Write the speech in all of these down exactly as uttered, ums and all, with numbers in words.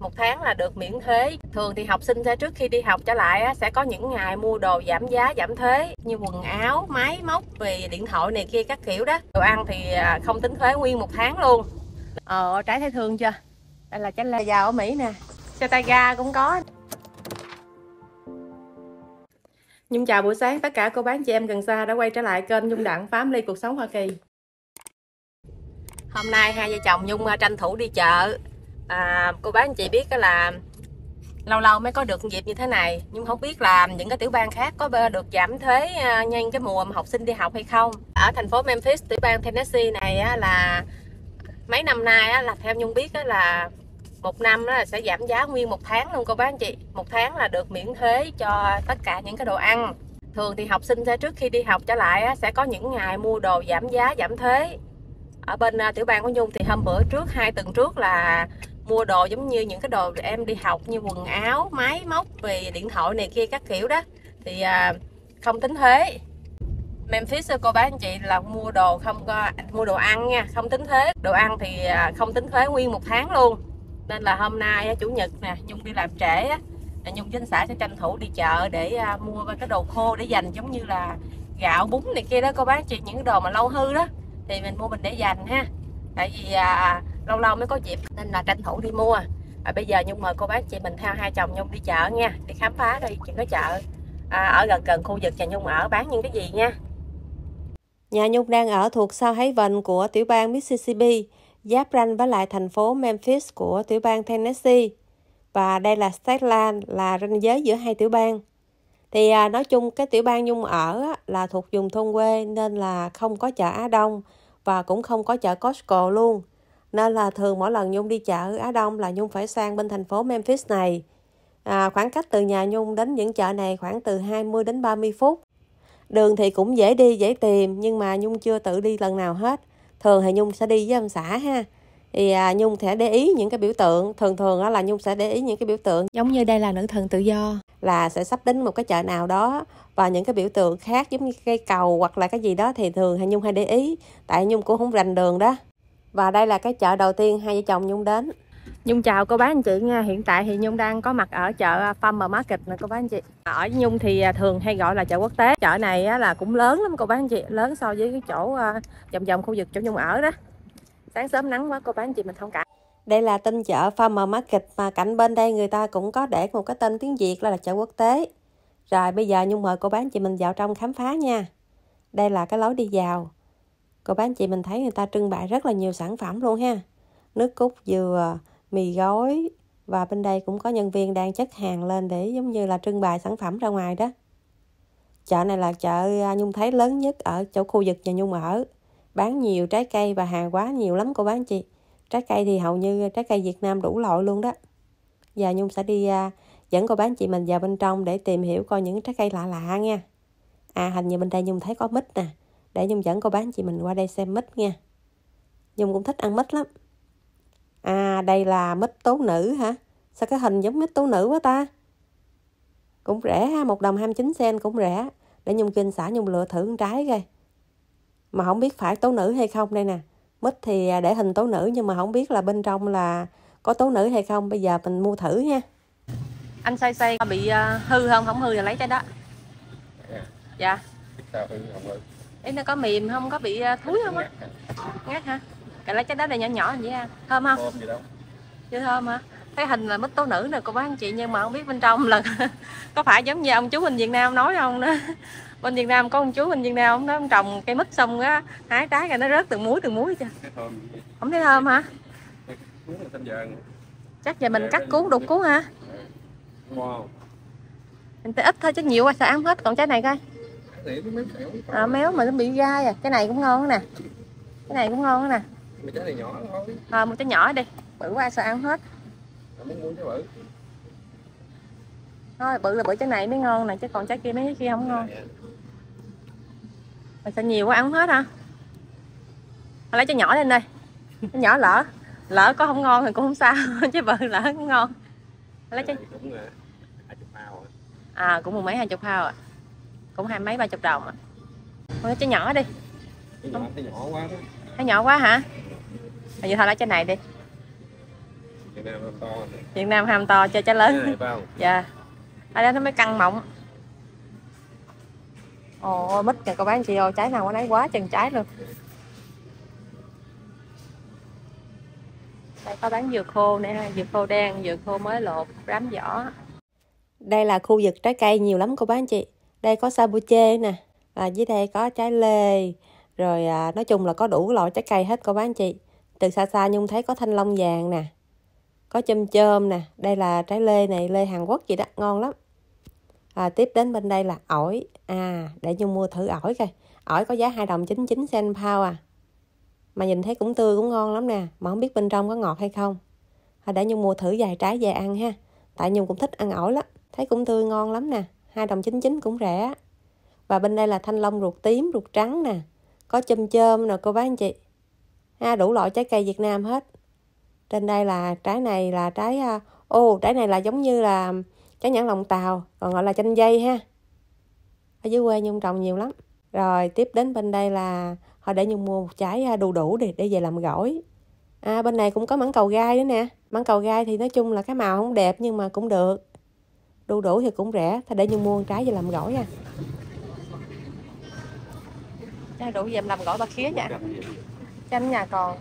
Một tháng là được miễn thuế. Thường thì học sinh sẽ trước khi đi học trở lại á, sẽ có những ngày mua đồ giảm giá, giảm thuế như quần áo, máy móc, về điện thoại này kia các kiểu đó. Đồ ăn thì không tính thuế nguyên một tháng luôn. Ờ, trái thấy thương chưa? Đây là trái lê giàu ở Mỹ nè. Xe tay ga cũng có. Nhung chào buổi sáng tất cả cô bác chị em gần xa đã quay trở lại kênh Nhung Đặng Family Cuộc Sống Hoa Kỳ. Hôm nay hai vợ chồng Nhung tranh thủ đi chợ. À, cô bác anh chị biết là lâu lâu mới có được dịp như thế này, nhưng không biết là những cái tiểu bang khác có được giảm thuế nhân cái mùa mà học sinh đi học hay không. Ở thành phố Memphis, tiểu bang Tennessee này á, là mấy năm nay á, là theo Nhung biết á, là một năm đó là sẽ giảm giá nguyên một tháng luôn cô bác anh chị. Một tháng là được miễn thuế cho tất cả những cái đồ ăn. Thường thì học sinh sẽ trước khi đi học trở lại á, sẽ có những ngày mua đồ giảm giá, giảm thuế. Ở bên uh, tiểu bang của Nhung thì hôm bữa trước, hai tuần trước là mua đồ giống như những cái đồ em đi học như quần áo, máy móc, về điện thoại này kia các kiểu đó thì uh, không tính thuế. Memphis cô bác anh chị là mua đồ không có mua đồ ăn nha, không tính thuế. Đồ ăn thì uh, không tính thuế nguyên một tháng luôn. Nên là hôm nay chủ nhật nè, Nhung đi làm trễ á, Nhung với anh xã sẽ tranh thủ đi chợ để uh, mua cái đồ khô để dành, giống như là gạo, bún này kia đó cô bác chị, những cái đồ mà lâu hư đó thì mình mua mình để dành ha. Tại vì à, lâu lâu mới có dịp nên là tranh thủ đi mua. À, bây giờ Nhung mời cô bác chị mình theo hai chồng Nhung đi chợ nha, đi khám phá đi chuyện cái chợ à, ở gần gần khu vực nhà Nhung ở bán những cái gì nha. Nhà Nhung đang ở thuộc South Haven của tiểu bang Mississippi, giáp ranh với lại thành phố Memphis của tiểu bang Tennessee. Và đây là State Line, là ranh giới giữa hai tiểu bang. Thì à, nói chung cái tiểu bang Nhung ở á, là thuộc vùng thôn quê nên là không có chợ Á Đông và cũng không có chợ Costco luôn. Nên là thường mỗi lần Nhung đi chợ Á Đông là Nhung phải sang bên thành phố Memphis này. À, khoảng cách từ nhà Nhung đến những chợ này khoảng từ hai mươi đến ba mươi phút. Đường thì cũng dễ đi, dễ tìm, nhưng mà Nhung chưa tự đi lần nào hết. Thường thì Nhung sẽ đi với ông xã ha. Thì à, Nhung sẽ để ý những cái biểu tượng. Thường thường là Nhung sẽ để ý những cái biểu tượng. Giống như đây là nữ thần tự do, là sẽ sắp đến một cái chợ nào đó. Và những cái biểu tượng khác giống như cây cầu hoặc là cái gì đó thì thường thì Nhung hay để ý. Tại Nhung cũng không rành đường đó. Và đây là cái chợ đầu tiên hai vợ chồng Nhung đến. Nhung chào cô bác anh chị nha. Hiện tại thì Nhung đang có mặt ở chợ Farmer Market nè cô bác anh chị. Ở Nhung thì thường hay gọi là chợ quốc tế. Chợ này là cũng lớn lắm cô bác anh chị, lớn so với cái chỗ vòng vòng khu vực chỗ Nhung ở đó. Sáng sớm nắng quá cô bác anh chị mình thông cảm. Đây là tên chợ Farmer Market mà cạnh bên đây người ta cũng có để một cái tên tiếng Việt là chợ quốc tế. Rồi bây giờ Nhung mời cô bác anh chị mình vào trong khám phá nha. Đây là cái lối đi vào. Cô bác anh chị mình thấy người ta trưng bày rất là nhiều sản phẩm luôn ha. Nước cốt dừa, mì gói, và bên đây cũng có nhân viên đang chất hàng lên để giống như là trưng bày sản phẩm ra ngoài đó. Chợ này là chợ Nhung thấy lớn nhất ở chỗ khu vực nhà Nhung ở. Bán nhiều trái cây và hàng hóa nhiều lắm cô bác anh chị. Trái cây thì hầu như trái cây Việt Nam đủ loại luôn đó. Giờ Nhung sẽ đi uh, dẫn cô bác anh chị mình vào bên trong để tìm hiểu coi những trái cây lạ lạ nha. À, hình như bên đây Nhung thấy có mít nè. Để Nhung dẫn cô bác anh chị mình qua đây xem mít nha. Nhung cũng thích ăn mít lắm. À, đây là mít tố nữ hả? Sao cái hình giống mít tố nữ quá ta? Cũng rẻ ha, một đồng hai mươi chín cent cũng rẻ. Để Nhung kênh xã Nhung lựa thử một trái coi. Mà không biết phải tố nữ hay không đây nè. Mít thì để hình tố nữ nhưng mà không biết là bên trong là có tố nữ hay không. Bây giờ mình mua thử nha. Anh xay xay bị uh, hư không? Không hư thì lấy trái đó. À, dạ. Sao hư không hư? Ê, nó có mềm không? Có bị uh, thúi không á? Ngát hả? Cái lấy trái đó này nhỏ nhỏ vậy ha. Thơm không? Thơm gì đâu. Chưa thơm hả? Thấy hình là mít tố nữ nè cô bác anh chị, nhưng mà không biết bên trong là có phải giống như ông chú bên Việt Nam nói không nữa. Bên Việt Nam có ông chú bên Việt Nam ông nói ông trồng cây mít xong á, hái trái rồi nó rớt từng muối từng muối chưa? Không thấy thơm hả? Chắc giờ mình cắt cuốn đục cuốn hả? Wow. Mình tới ít thôi chứ nhiều quá sao ăn hết. Còn trái này coi. À, méo mà nó bị gai à. Cái này cũng ngon nè. Cái này cũng ngon nè. Trái này nhỏ thôi. À, một trái nhỏ đi. Bự quá sao ăn hết. Muốn mua trái bự. Thôi bự là bự trái này mới ngon nè, chứ còn trái kia mấy cái kia không ngon. Mình sẽ nhiều quá ăn không hết hả? Thôi lấy trái nhỏ lên đây. Trái nhỏ lỡ lỡ có không ngon thì cũng không sao, chứ bự lỡ cũng ngon. Lấy trái cũng hai chục phao. À, cũng một mấy hai chục phao à. Cũng hai mấy ba chục đồng à. Thôi lấy trái nhỏ đi. Trái nhỏ, trái nhỏ quá đó. Trái nhỏ quá hả? Bây giờ thôi lấy trái này đi. Việt Nam ham to. Việt Nam ham to cho trái lớn. Cái này phải không? Dạ. Ở đó nó mới căng mọng. Ồ, mít kìa cô bán chị ơi, trái nào có nấy quá chừng trái luôn. Đây có bán dừa khô nè, dừa khô đen, dừa khô mới lột, rám vỏ. Đây là khu vực trái cây nhiều lắm cô bác anh chị. Đây có sabuche nè, à, dưới đây có trái lê, rồi à, nói chung là có đủ loại trái cây hết cô bác anh chị. Từ xa xa Nhung thấy có thanh long vàng nè, có chôm chôm nè, đây là trái lê này, lê Hàn Quốc gì đó, ngon lắm. À, tiếp đến bên đây là ổi, à để Nhung mua thử ổi coi. Ổi có giá hai đồng chín mươi chín cent pound à. Mà nhìn thấy cũng tươi cũng ngon lắm nè, mà không biết bên trong có ngọt hay không. À, để Nhung mua thử vài trái về ăn ha. Tại Nhung cũng thích ăn ổi lắm, thấy cũng tươi ngon lắm nè, hai đồng chín mươi chín cũng rẻ. Và bên đây là thanh long ruột tím, ruột trắng nè, có chôm chôm nè cô bác anh chị. Ha, đủ loại trái cây Việt Nam hết. Trên đây là trái này là trái ô, trái này là giống như là trái nhãn lòng tàu, còn gọi là chanh dây ha. Ở dưới quê Nhung trồng nhiều lắm. Rồi tiếp đến bên đây là họ để Nhung mua một trái đu đủ để để về làm gỏi. À, bên này cũng có mãng cầu gai nữa nè. Mãng cầu gai thì nói chung là cái màu không đẹp nhưng mà cũng được. Đu đủ thì cũng rẻ, thôi để Nhung mua một trái về làm gỏi nha. Trái đủ về làm gỏi ba khía nha. Chanh nhà còn.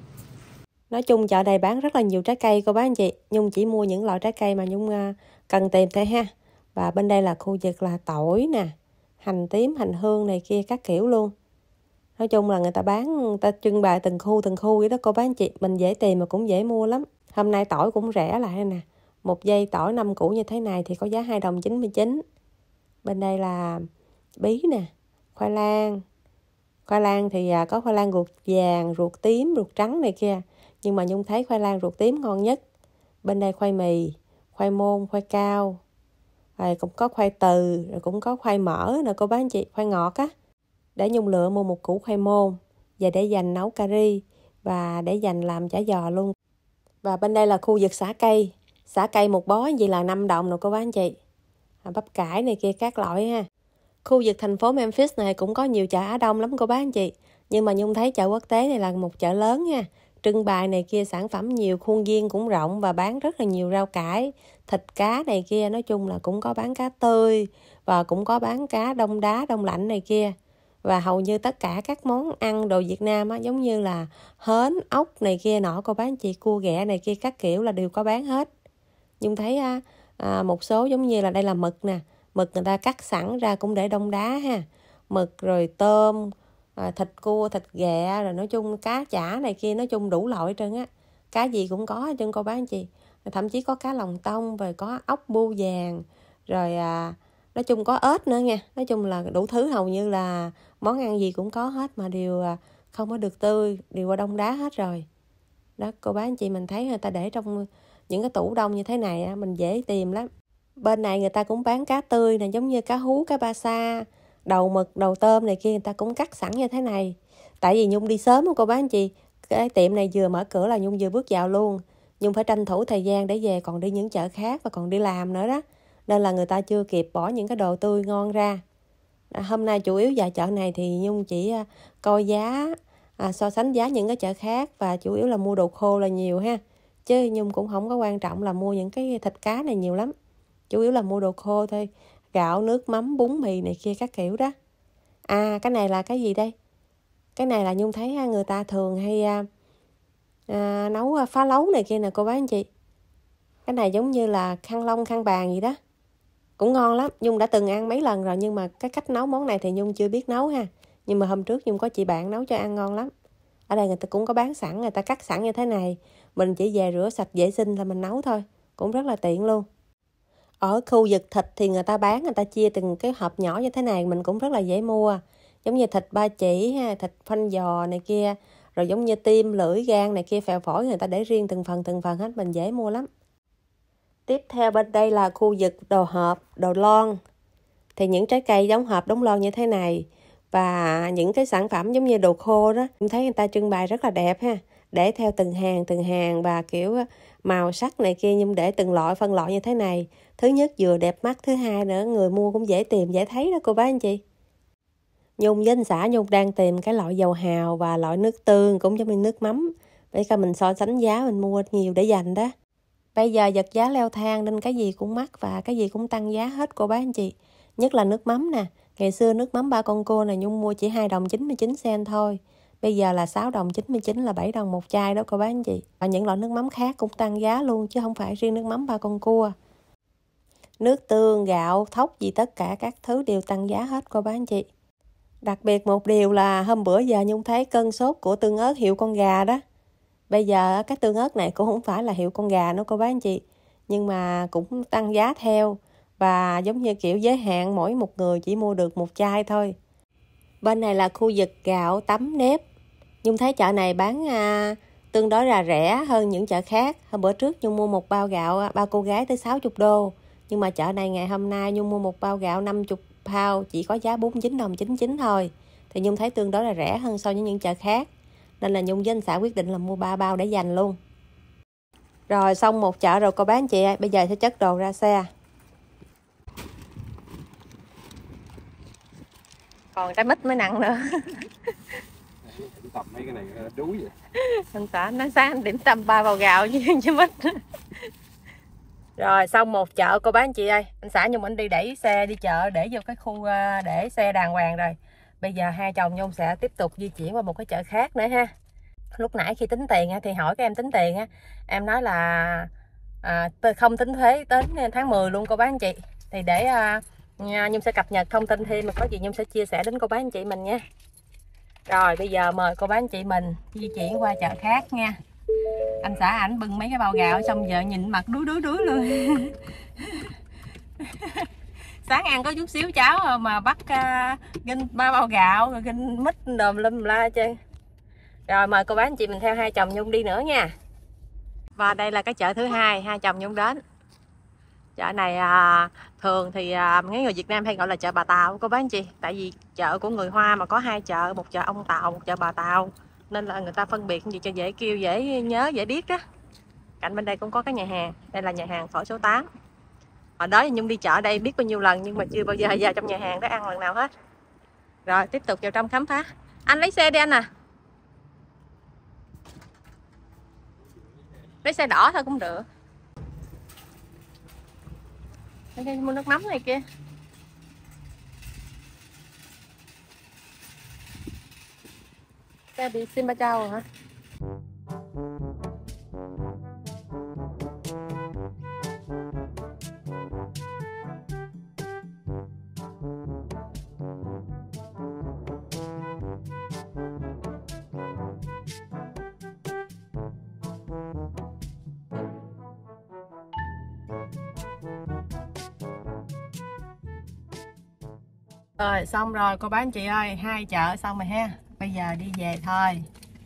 Nói chung chợ này bán rất là nhiều trái cây cô bác anh chị. Nhung chỉ mua những loại trái cây mà Nhung cần tìm thôi ha. Và bên đây là khu vực là tỏi nè, hành tím, hành hương này kia các kiểu luôn. Nói chung là người ta bán, người ta trưng bày từng khu từng khu vậy đó cô bác anh chị. Mình dễ tìm mà cũng dễ mua lắm. Hôm nay tỏi cũng rẻ lại nè. Một dây tỏi năm củ như thế này thì có giá hai đồng chín mươi chín. Bên đây là bí nè, khoai lang. Khoai lang thì có khoai lang ruột vàng, ruột tím, ruột trắng này kia. Nhưng mà Nhung thấy khoai lang ruột tím ngon nhất. Bên đây khoai mì, khoai môn, khoai cao. Rồi cũng có khoai từ, rồi cũng có khoai mỡ nè cô bác anh chị, khoai ngọt á. Để Nhung lựa mua một củ khoai môn và để dành nấu cà ri và để dành làm chả giò luôn. Và bên đây là khu vực xả cây. Xả cây một bó gì là năm đồng nè cô bác anh chị. À, bắp cải này kia các loại ha. Khu vực thành phố Memphis này cũng có nhiều chợ Á Đông lắm cô bác anh chị. Nhưng mà Nhung thấy chợ quốc tế này là một chợ lớn nha. Trưng bày này kia sản phẩm nhiều, khuôn viên cũng rộng và bán rất là nhiều rau cải, thịt cá này kia. Nói chung là cũng có bán cá tươi và cũng có bán cá đông đá, đông lạnh này kia. Và hầu như tất cả các món ăn đồ Việt Nam á, giống như là hến, ốc này kia nọ cô bác anh chị, cua ghẹ này kia các kiểu là đều có bán hết. Nhung thấy á, à, một số giống như là đây là mực nè. Mực người ta cắt sẵn ra cũng để đông đá ha. Mực rồi tôm, à, thịt cua, thịt ghẹ, rồi nói chung cá chả này kia, nói chung đủ loại hết trơn á. Cá gì cũng có hết trơn cô bác anh chị. Thậm chí có cá lòng tông, rồi có ốc bu vàng, rồi à, nói chung có ếch nữa nha. Nói chung là đủ thứ, hầu như là món ăn gì cũng có hết mà đều không có được tươi, đều qua đông đá hết rồi. Đó cô bác anh chị, mình thấy người ta để trong những cái tủ đông như thế này mình dễ tìm lắm. Bên này người ta cũng bán cá tươi nè, giống như cá hú, cá ba sa, đầu mực, đầu tôm này kia người ta cũng cắt sẵn như thế này. Tại vì Nhung đi sớm cô bác anh chị, cái tiệm này vừa mở cửa là Nhung vừa bước vào luôn. Nhung phải tranh thủ thời gian để về còn đi những chợ khác và còn đi làm nữa đó. Nên là người ta chưa kịp bỏ những cái đồ tươi ngon ra. À, hôm nay chủ yếu vào chợ này thì Nhung chỉ coi giá, à, so sánh giá những cái chợ khác và chủ yếu là mua đồ khô là nhiều ha. Chứ Nhung cũng không có quan trọng là mua những cái thịt cá này nhiều lắm. Chủ yếu là mua đồ khô thôi. Gạo, nước, mắm, bún, mì này kia các kiểu đó. À, cái này là cái gì đây? Cái này là Nhung thấy người ta thường hay à, à, nấu phá lấu này kia nè cô bác anh chị. Cái này giống như là khăn lông, khăn bàn gì đó. Cũng ngon lắm. Nhung đã từng ăn mấy lần rồi nhưng mà cái cách nấu món này thì Nhung chưa biết nấu ha. Nhưng mà hôm trước Nhung có chị bạn nấu cho ăn ngon lắm. Ở đây người ta cũng có bán sẵn, người ta cắt sẵn như thế này. Mình chỉ về rửa sạch vệ sinh là mình nấu thôi. Cũng rất là tiện luôn. Ở khu vực thịt thì người ta bán, người ta chia từng cái hộp nhỏ như thế này, mình cũng rất là dễ mua. Giống như thịt ba chỉ, ha, thịt phanh giò này kia, rồi giống như tim, lưỡi, gan này kia, phèo phổi, người ta để riêng từng phần từng phần hết, mình dễ mua lắm. Tiếp theo bên đây là khu vực đồ hộp, đồ lon. Thì những trái cây giống hộp đóng lon như thế này. Và những cái sản phẩm giống như đồ khô đó, em thấy người ta trưng bày rất là đẹp ha. Để theo từng hàng, từng hàng và kiểu màu sắc này kia, nhưng để từng loại, phân loại như thế này. Thứ nhất vừa đẹp mắt, thứ hai nữa người mua cũng dễ tìm, dễ thấy đó cô bác anh chị. Nhung với anh xã Nhung đang tìm cái loại dầu hào và loại nước tương cũng giống như nước mắm. Để coi mình so sánh giá mình mua nhiều để dành đó. Bây giờ vật giá leo thang nên cái gì cũng mắc và cái gì cũng tăng giá hết cô bác anh chị. Nhất là nước mắm nè. Ngày xưa nước mắm ba con cua này Nhung mua chỉ hai đồng chín mươi chín sen thôi. Bây giờ là sáu đồng chín mươi chín, là bảy đồng một chai đó cô bác anh chị. Và những loại nước mắm khác cũng tăng giá luôn chứ không phải riêng nước mắm ba con cua. Nước tương, gạo, thóc gì tất cả các thứ đều tăng giá hết cô bác anh chị. Đặc biệt một điều là hôm bữa giờ Nhung thấy cân sốt của tương ớt hiệu con gà đó. Bây giờ cái tương ớt này cũng không phải là hiệu con gà nữa cô bác anh chị. Nhưng mà cũng tăng giá theo. Và giống như kiểu giới hạn mỗi một người chỉ mua được một chai thôi. Bên này là khu vực gạo, tấm, nếp. Nhung thấy chợ này bán à, tương đối là rẻ hơn những chợ khác. Hôm bữa trước Nhung mua một bao gạo bao cô gái tới sáu mươi đô. Nhưng mà chợ này ngày hôm nay Nhung mua một bao gạo năm mươi pound chỉ có giá bốn mươi chín đồng chín mươi chín thôi. Thì Nhung thấy tương đối là rẻ hơn so với những chợ khác. Nên là Nhung với anh xã quyết định là mua ba bao để dành luôn. Rồi xong một chợ rồi cô bác anh chị ơi. Bây giờ sẽ chất đồ ra xe. Còn trái mít mới nặng nữa. Điểm tâm mấy cái này đuối vậy. Anh xã nói sáng điểm tâm ba bao gạo với trái mít. Rồi xong một chợ cô bác anh chị ơi. Anh xã Nhung anh đi đẩy xe đi chợ để vô cái khu để xe đàng hoàng rồi. Bây giờ hai chồng Nhung sẽ tiếp tục di chuyển qua một cái chợ khác nữa ha. Lúc nãy khi tính tiền thì hỏi các em tính tiền á, em nói là à, không tính thuế đến tháng mười luôn cô bác anh chị. Thì để à, Nhung sẽ cập nhật thông tin thêm, mà có gì Nhung sẽ chia sẻ đến cô bác anh chị mình nha. Rồi bây giờ mời cô bác anh chị mình di chuyển qua chợ khác nha. Anh xã ảnh bưng mấy cái bao gạo xong giờ nhìn mặt đuối đuối đuối luôn. Sáng ăn có chút xíu cháo mà bắt uh, ginh ba bao gạo rồi ginh mít đồm lum la chơi. Rồi mời cô bác anh chị mình theo hai chồng Nhung đi nữa nha. Và đây là cái chợ thứ hai hai chồng Nhung đến. Chợ này à, thường thì à, mấy người Việt Nam hay gọi là chợ Bà Tàu cô bác anh chị. Tại vì chợ của người Hoa mà có hai chợ, một chợ ông Tàu, một chợ Bà Tàu, nên là người ta phân biệt gì cho dễ kêu, dễ nhớ, dễ biết đó. Cạnh bên đây cũng có cái nhà hàng. Đây là nhà hàng phở số tám. Hồi đó Nhung đi chợ đây biết bao nhiêu lần nhưng mà chưa bao giờ vào trong nhà hàng đó ăn lần nào hết. Rồi tiếp tục vào trong khám phá. Anh lấy xe đi anh à. Lấy xe đỏ thôi cũng được. Đây mua nước mắm này kia. Xe bị Simba Châu hả? Rồi xong rồi cô bác anh chị ơi, hai chợ xong rồi ha. Bây giờ đi về thôi.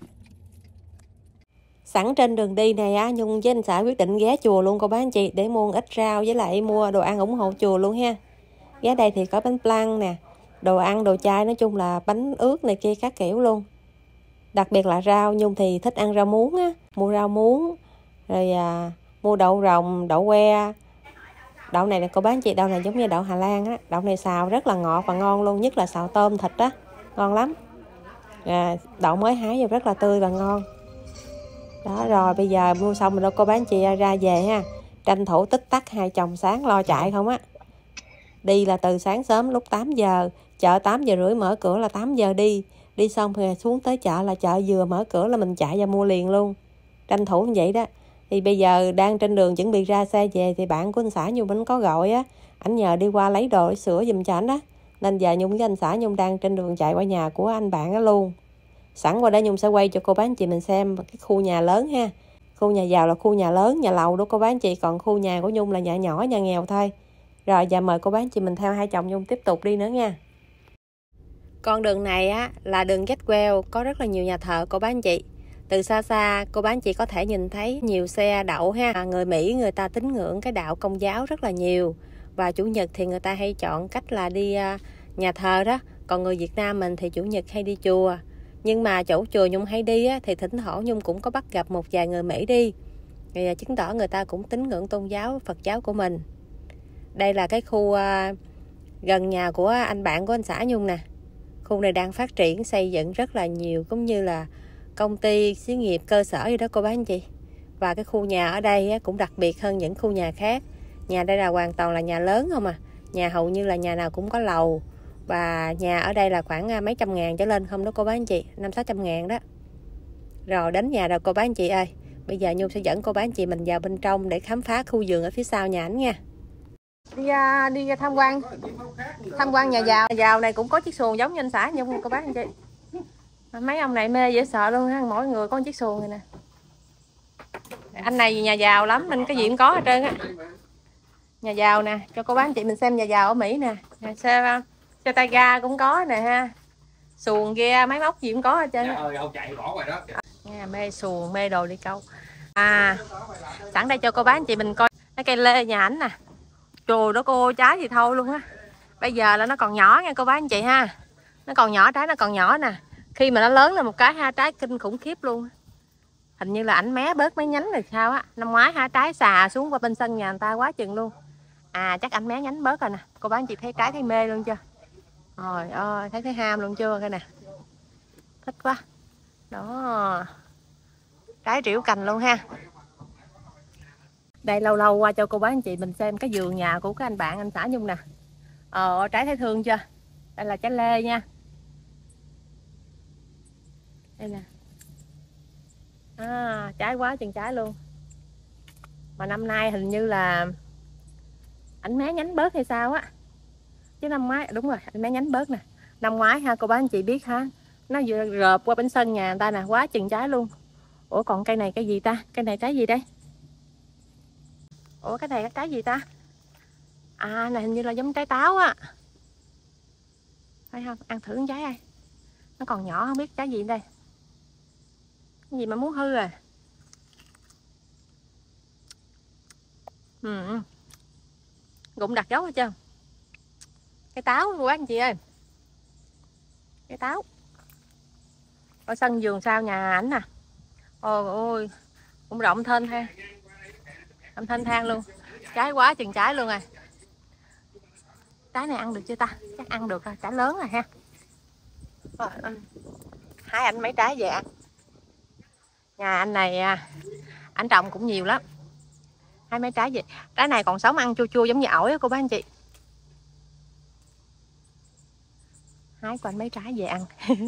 Sẵn trên đường đi này á, Nhung với anh xã quyết định ghé chùa luôn cô bác anh chị, để mua một ít rau với lại mua đồ ăn ủng hộ chùa luôn ha. Ghé đây thì có bánh flan nè, đồ ăn, đồ chay, nói chung là bánh ướt này kia các kiểu luôn. Đặc biệt là rau, Nhung thì thích ăn rau muống á, mua rau muống, rồi à, mua đậu rồng, đậu que. Đậu này là cô bác anh chị, đậu này giống như đậu Hà Lan á, đậu này xào rất là ngọt và ngon luôn, nhất là xào tôm thịt á, ngon lắm. À, đậu mới hái vô rất là tươi và ngon. Đó, rồi bây giờ mua xong rồi đâu cô bác anh chị ra về ha. Tranh thủ tích tắc hai chồng sáng lo chạy không á. Đi là từ sáng sớm lúc tám giờ, chợ tám giờ rưỡi mở cửa là tám giờ đi. Đi xong rồi xuống tới chợ là chợ vừa mở cửa là mình chạy ra mua liền luôn. Tranh thủ như vậy đó. Thì bây giờ đang trên đường chuẩn bị ra xe về thì bạn của anh xã Nhung anh có gọi á, ảnh nhờ đi qua lấy đồ để sửa giùm cho ảnh á. Nên giờ Nhung với anh xã Nhung đang trên đường chạy qua nhà của anh bạn đó luôn. Sẵn qua đây Nhung sẽ quay cho cô bác anh chị mình xem cái khu nhà lớn ha. Khu nhà giàu là khu nhà lớn, nhà lầu đó cô bác anh chị, còn khu nhà của Nhung là nhà nhỏ, nhà nghèo thôi. Rồi giờ mời cô bác anh chị mình theo hai chồng Nhung tiếp tục đi nữa nha. Con đường này á là đường Getwell, có rất là nhiều nhà thờ cô bác anh chị. Từ xa xa cô bác anh chị có thể nhìn thấy nhiều xe đậu ha. Người Mỹ người ta tín ngưỡng cái đạo Công giáo rất là nhiều. Và Chủ nhật thì người ta hay chọn cách là đi nhà thờ đó. Còn người Việt Nam mình thì Chủ nhật hay đi chùa. Nhưng mà chỗ chùa Nhung hay đi á, thì thỉnh thoảng Nhung cũng có bắt gặp một vài người Mỹ đi. Thì chứng tỏ người ta cũng tín ngưỡng tôn giáo Phật giáo của mình. Đây là cái khu uh, gần nhà của anh bạn của anh xã Nhung nè. Khu này đang phát triển, xây dựng rất là nhiều, cũng như là công ty, xí nghiệp, cơ sở gì đó cô bác anh chị. Và cái khu nhà ở đây cũng đặc biệt hơn những khu nhà khác. Nhà đây là hoàn toàn là nhà lớn không à. Nhà hầu như là nhà nào cũng có lầu. Và nhà ở đây là khoảng mấy trăm ngàn trở lên không đó cô bác anh chị, năm sáu trăm ngàn đó. Rồi đến nhà rồi cô bác anh chị ơi. Bây giờ Nhung sẽ dẫn cô bác anh chị mình vào bên trong để khám phá khu vườn ở phía sau nhà ảnh nha. Đi đi tham quan tham quan nhà giàu. Nhà giàu này cũng có chiếc xuồng giống như anh xã Nhung cô bác anh chị. Mấy ông này mê dễ sợ luôn ha, mỗi người có một chiếc xuồng này nè. Anh này nhà giàu lắm nên cái gì cũng có hết trơn á. Nhà giàu nè, cho cô bác anh chị mình xem nhà giàu ở Mỹ nè. Xe, xe tay ga cũng có nè ha. Xuồng ghe, máy móc gì cũng có hết trơn á. Nha, mê xuồng, mê đồ đi câu. À, sẵn đây cho cô bác anh chị mình coi cái cây lê nhà ảnh nè. Trời đó cô, trái thì thôi luôn á. Bây giờ là nó còn nhỏ nha cô bác anh chị ha. Nó còn nhỏ, trái nó còn nhỏ nè. Khi mà nó lớn lên một cái ha, trái kinh khủng khiếp luôn. Hình như là ảnh mé bớt mấy nhánh rồi sao á. Năm ngoái ha, trái xà xuống qua bên sân nhà người ta quá chừng luôn. À chắc ảnh mé nhánh bớt rồi nè. Cô bác anh chị thấy trái thấy mê luôn chưa? Trời ơi, thấy thấy ham luôn chưa cái nè. Thích quá. Đó. Trái triểu cành luôn ha. Đây lâu lâu qua cho cô bác anh chị mình xem cái vườn nhà của cái anh bạn anh xã Nhung nè. Ờ, trái thấy thương chưa? Đây là trái lê nha. Đây nè. À, trái quá chừng trái luôn. Mà năm nay hình như là ảnh mé nhánh bớt hay sao á. Chứ năm ngoái, đúng rồi, ảnh mé nhánh bớt nè. Năm ngoái ha, cô bác anh chị biết ha. Nó vừa rợp qua bên sân nhà người ta nè, quá chừng trái luôn. Ủa còn cây này cái gì ta? Cây này trái gì đây? Ủa cái này cái trái gì ta? À này hình như là giống trái táo á. Phải không? Ăn thử con trái đây. Nó còn nhỏ không biết trái gì đây. Cái gì mà muốn hư rồi. Ừ. Gụng đặt dấu hết trơn. Cái táo của anh chị ơi. Cái táo. Ở sân vườn sau nhà ảnh nè. Ôi ôi. Cũng rộng thênh ha. Rộng thênh thang luôn. Trái quá chừng trái luôn rồi. Trái này ăn được chưa ta? Chắc ăn được rồi. Trái lớn rồi ha. Hái anh mấy trái về ăn. Nhà anh này anh trồng cũng nhiều lắm. Hái mấy trái về. Trái này còn sống ăn chua chua giống như ổi á cô bác anh chị. Hái của anh mấy trái về ăn.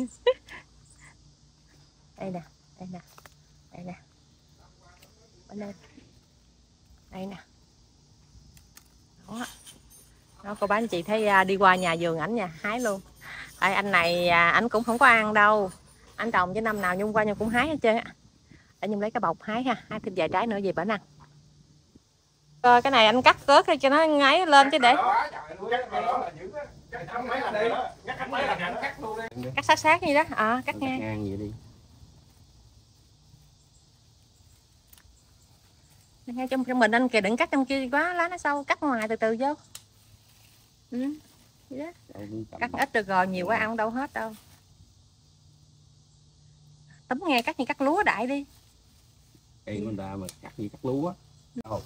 Đây nè, đây nè, đây nè. Bên đây. Đây nè. Đó. Đó cô bác anh chị thấy đi qua nhà vườn ảnh nha, hái luôn. Đây, anh này ảnh cũng không có ăn đâu. Anh trồng chứ năm nào Nhung qua Nhung cũng hái hết trơn á. Để Nhung lấy cái bọc hái ha, hái thêm vài trái nữa về bển ăn. Rồi cái này anh cắt rớt cho nó ngấy lên chứ để. Cắt sát sát như đó, à, cắt ngang. Ngang vậy đi. Ngay trong trong mình anh kìa đừng cắt trong kia quá, lá nó sâu, cắt ngoài từ từ vô. Ừ, vậy đó. Cắt ít được rồi, nhiều quá ăn đâu hết đâu. Tấm nghe cắt như cắt lúa đại đi. Cây người ta mà cắt như cắt lúa. Đâu.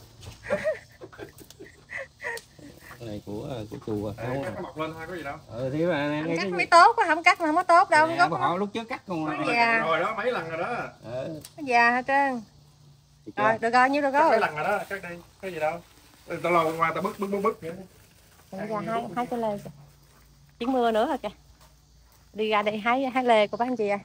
Cái này của của chùa không à. Mọc lên thôi có gì đâu. Ừ thì mà cắt mới tốt quá, không cắt mà không có tốt đâu. Nè, họ lúc trước cắt con già. Rồi đó mấy lần rồi đó. Ừ. Nó già hết trơn. Rồi được rồi, nhiêu được rồi. Mấy lần rồi đó, cắt đi, có gì đâu. Tao lâu qua tao bứt bứt bứt bứt vậy. Ra hai hai cái lê kìa. Chuyển mưa nữa rồi kìa. Đi ra đây hái hái lê của bác anh chị ơi.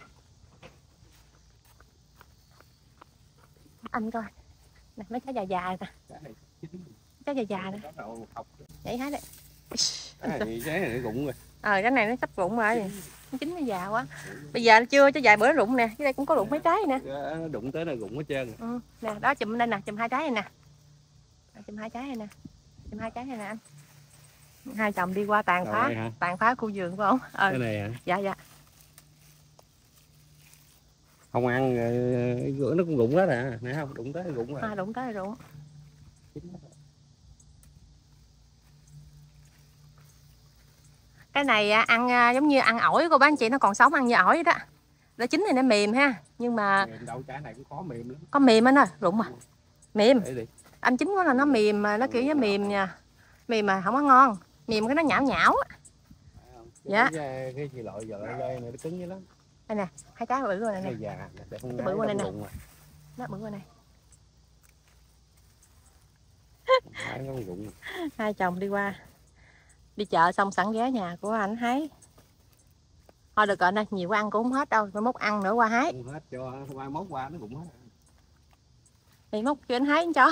Anh coi. Nè mấy trái già già nè. Trái già già nè. Vậy hái đấy. Cái này trái này nó rụng rồi. Ờ cái này nó sắp rụng rồi. Nó chín nó già quá. Bây giờ chưa cho vài bữa rụng nè, cái đây cũng có rụng mấy trái nè. Nó đụng tới là rụng hết trơn. Ừ, nè, đó chùm đây nè, chùm hai trái này nè. Chùm hai trái này nè. Chùm hai trái này nè anh. Hai chồng đi qua tàn phá, tàn phá khu vườn phải không? Ừ. Cái này hả? Dạ dạ. Không ăn rửa nó cũng rụng hết à, nè không, đụng tới rụng rồi. À đụng tới rụng. Cái này ăn giống như ăn ổi cô bác anh chị, nó còn sống ăn như ổi đó. Nó chín thì nó mềm ha, nhưng mà mềm đâu, trái này cũng khó mềm lắm. Có mềm anh ơi, rụng à. Mềm. Anh chín quá là nó mềm mà nó kiểu như mềm nha. Mềm mà không có ngon. Mềm cái nó nhão nhão á. Dạ. Cái cái gì loại giờ đây này nó cứng dữ lắm. Đây nè, hai trái bự rồi này nè. Cái già, cái bự qua này nè. Nó bự qua này. Hai chồng đi qua đi chợ xong sẵn ghé nhà của anh hái. Thôi được rồi nè, nhiều ăn cũng không hết đâu, mai mốt ăn nữa qua hái. Không hết cho mai mốt qua nó cũng hết. Thì mốt cho anh hái cho.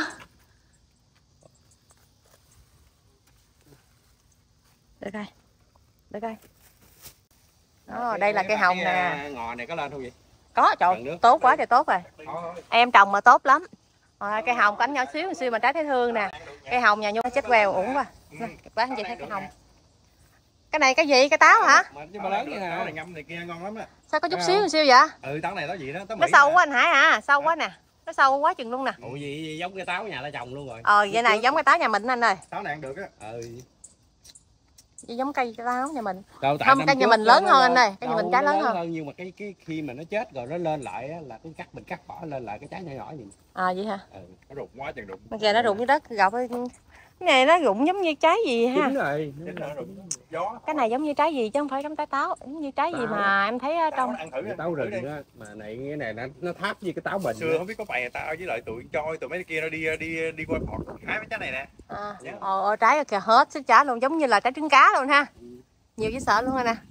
Được rồi. Được rồi. Đó, đây là cây hồng nè. Ngò này có lên không vậy? Có, trời, tốt quá trời tốt rồi. Em trồng mà tốt lắm. À, cây hồng của anh nhỏ xíu xíu mà trái thấy thương nè. Cây hồng nhà Nhung chết quèo uổng quá. Bác anh chị thấy cây hồng. Cái này cái gì? Cái táo hả? Mà lớn như nào? Này ngâm này kia ngon lắm á. Sao có chút xíu xíu vậy? Ừ, táo này táo gì đó, táo nó sâu quá anh Hải à, sâu quá nè. Nó sâu quá chừng luôn nè. Ủa gì giống cái táo nhà ta trồng luôn rồi. Ờ vậy này giống cái táo nhà mình anh ơi. Táo này ăn được á. Ừ. Giống cây táo nhà mình. Đâu, không, cây nhà mình lớn hơn anh ơi, cây nhà mình trái lớn hơn. Nhưng mà cái cái khi mà nó chết rồi nó lên lại á là cái cắt mình cắt bỏ lên lại cái trái nhỏ nhỏ gì. À vậy hả? Ừ, nó rụng quá chừng rụng. Kìa nó rụng dưới đất gọc. Cái này nó rụng giống như trái gì ha? Đúng rồi. Gió. Cái này giống như trái gì chứ không phải giống trái táo, giống như trái táo. Gì mà em thấy trong ăn thử táo rừng á, mà này cái này nó nó tháp với cái táo bình. Xưa không biết có bè tao với lại tụi trôi tụi mấy kia nó đi đi đi qua phọt hái mấy trái này nè. À, yeah. Ồ, trái kìa hết sức trái luôn, giống như là trái trứng cá luôn ha. Ừ. Nhiều dễ sợ luôn rồi nè.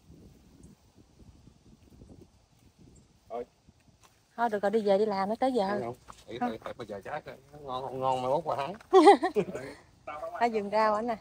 Thôi. Thôi được rồi, đi về đi làm nó tới giờ. Không. Bây giờ trái ngon không ngon mà bốc qua hái. Ở vườn rau anh nè.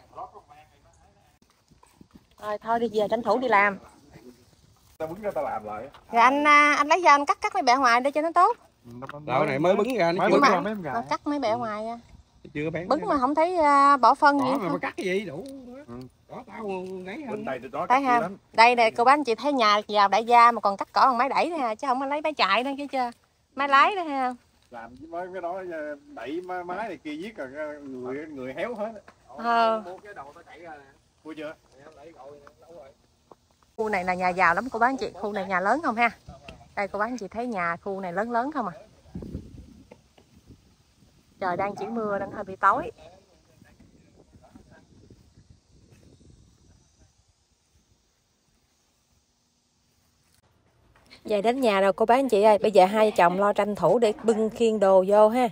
Rồi thôi đi về tranh thủ đi làm. Tao bứng ra tao làm lại. Rồi anh anh lấy dao anh cắt cắt mấy bẹ ngoài để cho nó tốt. Dạo này mới bứng ra nó chưa mà, mà cắt mấy bẹ ngoài à. Chưa bén. Bứng mà không thấy uh, bỏ phân gì. Mà cắt cái gì đủ. Ừ. Có tao nấy hơn. Đây đó thấy ha. Đây nè cô bác anh chị thấy nhà vào đại gia mà còn cắt cỏ bằng máy đẩy ha, chứ không có lấy máy chạy nữa chứ chưa. Máy lái đó ha. Làm với cái đó đẩy máy này kia giết rồi người người héo hết. Ờ. Mua cái đầu tao chạy ra nè. Mua chưa? Khu này là nhà giàu lắm cô bác anh chị, khu này nhà lớn không ha. Đây cô bác anh chị thấy nhà khu này lớn lớn không à. Trời đang chuyển mưa nên hơi bị tối. Về đến nhà rồi cô bác anh chị ơi, bây giờ hai vợ chồng lo tranh thủ để bưng khiêng đồ vô ha.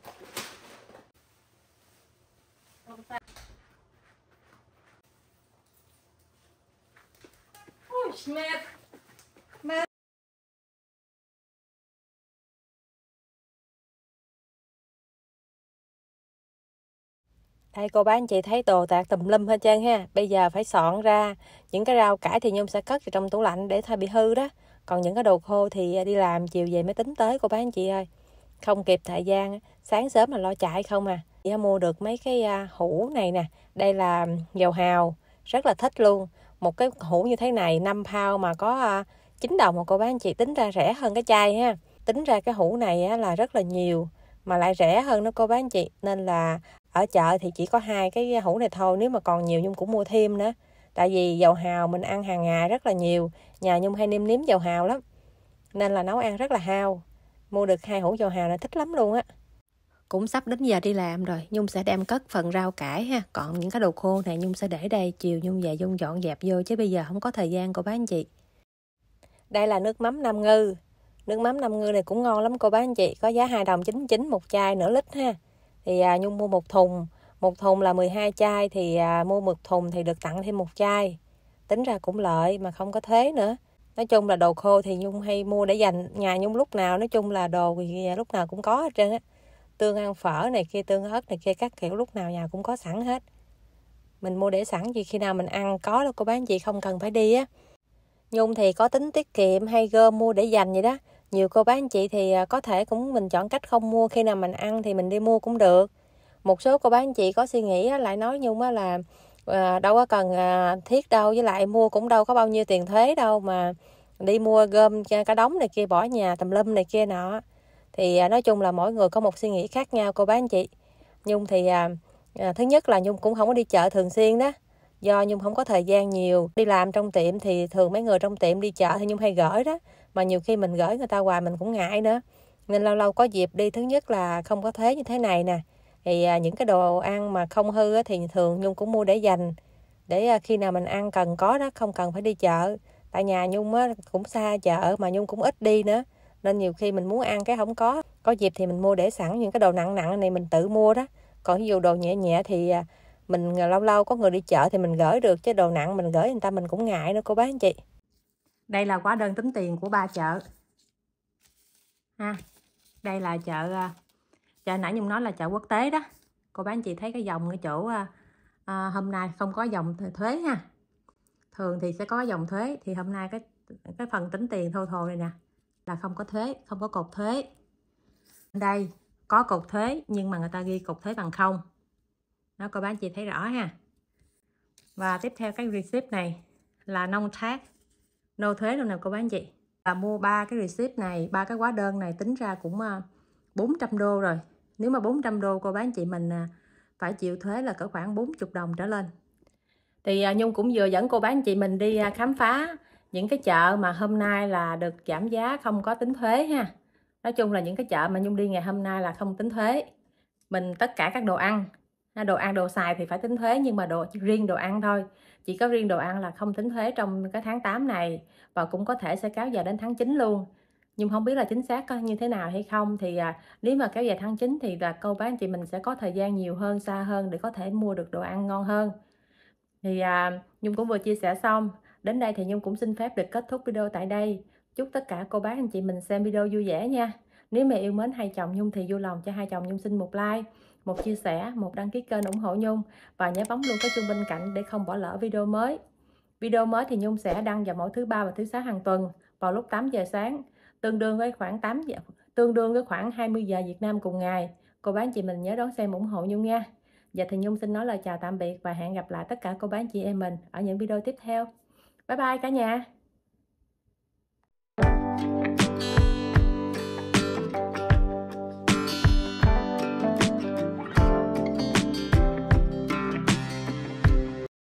Đây cô bác anh chị thấy đồ tạc tùm lum hết trơn ha. Bây giờ phải soạn ra. Những cái rau cải thì Nhung sẽ cất vào trong tủ lạnh để thôi bị hư đó. Còn những cái đồ khô thì đi làm chiều về mới tính tới cô bác anh chị ơi. Không kịp thời gian, sáng sớm mà lo chạy không à. Chị mua được mấy cái hũ này nè. Đây là dầu hào, rất là thích luôn. Một cái hũ như thế này năm pound mà có chín đồng mà cô bác anh chị, tính ra rẻ hơn cái chai ha. Tính ra cái hũ này là rất là nhiều mà lại rẻ hơn đó cô bác anh chị. Nên là ở chợ thì chỉ có hai cái hũ này thôi, nếu mà còn nhiều Nhung cũng mua thêm nữa. Tại vì dầu hào mình ăn hàng ngày rất là nhiều, nhà Nhung hay nêm nếm dầu hào lắm, nên là nấu ăn rất là hao. Mua được hai hũ dầu hào là thích lắm luôn á. Cũng sắp đến giờ đi làm rồi, Nhung sẽ đem cất phần rau cải ha. Còn những cái đồ khô này Nhung sẽ để đây, chiều Nhung về Nhung dọn dẹp vô, chứ bây giờ không có thời gian cô bác anh chị. Đây là nước mắm Nam Ngư. Nước mắm Nam Ngư này cũng ngon lắm cô bác anh chị, có giá hai đồng chín mươi chín một chai nửa lít ha. Thì à, Nhung mua một thùng, một thùng là mười hai chai, thì à, mua một thùng thì được tặng thêm một chai. Tính ra cũng lợi mà không có thuế nữa. Nói chung là đồ khô thì Nhung hay mua để dành nhà Nhung lúc nào, nói chung là đồ thì lúc nào cũng có hết trơn á. Tương ăn phở này kia, tương ớt này kia các kiểu lúc nào nhà cũng có sẵn hết. Mình mua để sẵn gì khi nào mình ăn có đâu cô bác anh chị, không cần phải đi á. Nhung thì có tính tiết kiệm hay gom mua để dành vậy đó. Nhiều cô bác anh chị thì có thể cũng mình chọn cách không mua, khi nào mình ăn thì mình đi mua cũng được. Một số cô bác anh chị có suy nghĩ lại nói Nhung là à, đâu có cần à, thiết đâu, với lại mua cũng đâu có bao nhiêu tiền thuế đâu mà đi mua gom cả đống này kia bỏ nhà tùm lum này kia nọ. Thì à, nói chung là mỗi người có một suy nghĩ khác nhau cô bác anh chị. Nhung thì à, à, thứ nhất là Nhung cũng không có đi chợ thường xuyên đó, do Nhung không có thời gian nhiều. Đi làm trong tiệm thì thường mấy người trong tiệm đi chợ thì Nhung hay gửi đó, mà nhiều khi mình gửi người ta hoài mình cũng ngại nữa, nên lâu lâu có dịp đi. Thứ nhất là không có thuế như thế này nè, thì à, những cái đồ ăn mà không hư á, thì thường Nhung cũng mua để dành, để à, khi nào mình ăn cần có đó, không cần phải đi chợ. Tại nhà Nhung á, cũng xa chợ mà Nhung cũng ít đi nữa, nên nhiều khi mình muốn ăn cái không có có dịp thì mình mua để sẵn. Những cái đồ nặng nặng này mình tự mua đó, Còn ví dụ đồ nhẹ nhẹ thì mình lâu lâu có người đi chợ thì mình gửi được, chứ đồ nặng mình gửi người ta mình cũng ngại nữa cô bác anh chị. Đây là hóa đơn tính tiền của ba chợ ha. Đây là chợ chợ nãy Nhung nói là chợ quốc tế đó. Cô bác anh chị thấy cái dòng ở chỗ à, hôm nay không có dòng thuế ha. Thường thì sẽ có dòng thuế, thì hôm nay cái cái phần tính tiền thô thồ này nè là không có thuế, không có cột thuế. Đây có cột thuế nhưng mà người ta ghi cột thuế bằng không. Đó cô bác anh chị thấy rõ ha. Và tiếp theo cái receipt này là no tax, no thuế luôn nè cô bác anh chị. Là mua ba cái receipt này, ba cái hóa đơn này tính ra cũng bốn trăm đô rồi. Nếu mà bốn trăm đô cô bác anh chị mình phải chịu thuế là cỡ khoảng bốn mươi đồng trở lên. Thì Nhung cũng vừa dẫn cô bác anh chị mình đi khám phá những cái chợ mà hôm nay là được giảm giá không có tính thuế ha. Nói chung là những cái chợ mà Nhung đi ngày hôm nay là không tính thuế. Mình tất cả các đồ ăn, đồ ăn đồ xài thì phải tính thuế, nhưng mà đồ riêng đồ ăn thôi. Chỉ có riêng đồ ăn là không tính thuế trong cái tháng tám này, và cũng có thể sẽ kéo dài đến tháng chín luôn. Nhưng không biết là chính xác có như thế nào hay không. Thì à, nếu mà kéo dài tháng chín thì là cô bác anh chị mình sẽ có thời gian nhiều hơn, xa hơn để có thể mua được đồ ăn ngon hơn. Thì à, Nhung cũng vừa chia sẻ xong. Đến đây thì Nhung cũng xin phép được kết thúc video tại đây. Chúc tất cả cô bác anh chị mình xem video vui vẻ nha. Nếu mà yêu mến hai chồng Nhung thì vui lòng cho hai chồng Nhung xin một like, một chia sẻ, một đăng ký kênh ủng hộ Nhung, và nhớ bấm luôn cái chuông bên cạnh để không bỏ lỡ video mới. Video mới thì Nhung sẽ đăng vào mỗi thứ ba và thứ sáu hàng tuần vào lúc tám giờ sáng, tương đương với khoảng tám giờ, tương đương với khoảng hai mươi giờ Việt Nam cùng ngày. Cô bác anh chị mình nhớ đón xem ủng hộ Nhung nha. Giờ thì Nhung xin nói lời chào tạm biệt và hẹn gặp lại tất cả cô bác anh chị em mình ở những video tiếp theo. Bye bye cả nhà.